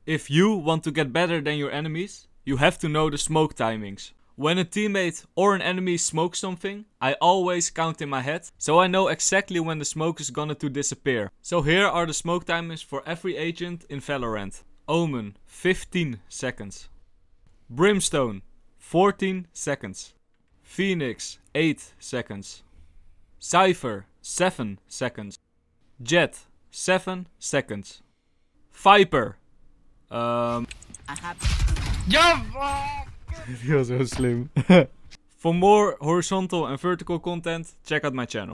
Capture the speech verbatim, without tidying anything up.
If you want to get better than your enemies, you have to know the smoke timings. When a teammate or an enemy smokes something, I always count in my head, so I know exactly when the smoke is gonna to disappear. So here are the smoke timings for every agent in Valorant. Omen, fifteen seconds. Brimstone, fourteen seconds. Phoenix, eight seconds. Cypher, seven seconds. Jett, seven seconds. Viper. Um... Ja! Die was zo slim. For more horizontal and vertical content, check out my channel.